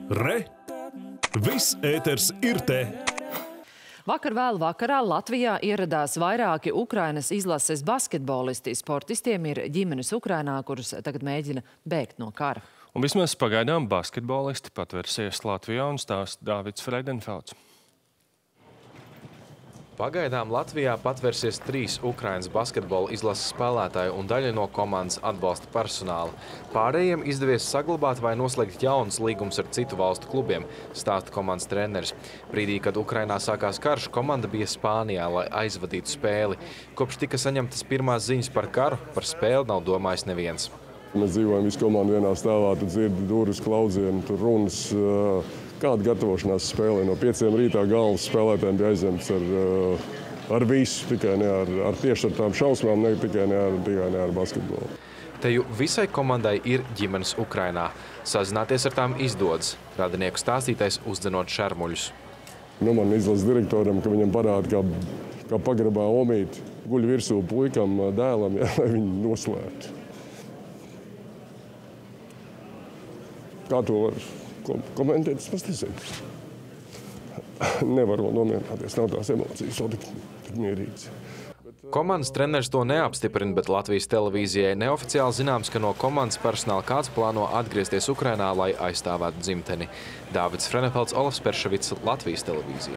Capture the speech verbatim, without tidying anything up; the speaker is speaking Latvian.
Re! Viss ēters ir te! Vakar vēl vakarā Latvijā ieradās vairāki Ukrainas izlases basketbolisti. Sportistiem ir ģimenes Ukrainā, kurus tagad mēģina bēgt no kara. Un vismaz pagaidām basketbolisti patversies Latvijā un stāsta Dāvids Freidenfelds. Pagaidām Latvijā patversies trīs Ukrainas basketbola izlases spēlētāji un daļa no komandas atbalsta personāla. Pārējiem izdevies saglabāt vai noslēgt jaunas līgumus ar citu valstu klubiem, stāsta komandas treneris. Brīdī, kad Ukrainā sākās karš, komanda bija Spānijā, lai aizvadītu spēli. Kopš tika saņemtas pirmās ziņas par karu, par spēli nav domājis neviens. Mēs dzīvojam visu komandu vienā stāvā, tu dzirdi durvis klaudzienu, tur runas. Kāda gatavošanās spēlē? No pieciem rītā galvas spēlētājiem bija aizņemts ar, ar visu, tikai ne ar, ar tieši ar tām šausmām, ne tikai ne ar, tikai ne ar basketbolu. Teju visai komandai ir ģimenes Ukrainā. Sazināties ar tām izdodas, radinieku stāstītais uzdzenot šermuļus. Nu, man izlases direktoram, ka viņam parāda, kā, kā pagrabā omīti guļ virsū puikam, dēlam, jā, lai viņi noslēptu. Kā to var komentēt, es nezinu. Nevar vēl nomierināties, nav tās emocijas, vēl tik, tik mierīgas. Komandas treneris to neapstiprina, bet Latvijas televīzijai neoficiāli zināms, ka no komandas personāla kāds plāno atgriezties Ukrainā, lai aizstāvētu dzimteni. Dāvids Freidenfelds, Olafs Perševits, Latvijas televīzija.